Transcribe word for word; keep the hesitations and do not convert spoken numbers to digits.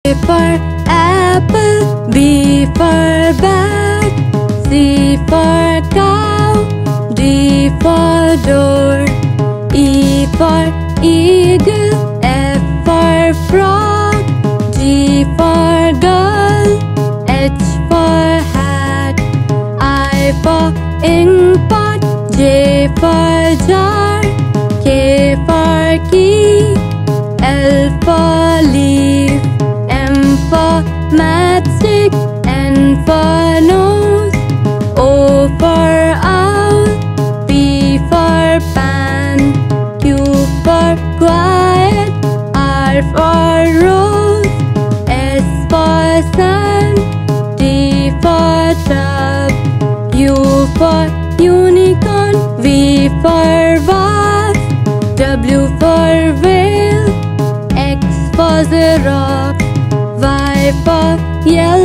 for apple, B for bat, C for cow, D for door, E for eagle, F for frog, G for girl, H for hat, I for ink pot, J for jar, K for key, L for leaf, M for matchstick, N for nose, O for owl, P for pan, Q for quiet, R for rose, S for sun, T for tub, U for unicorn, V for vase, W for whale, X for xerox, Y for yellow,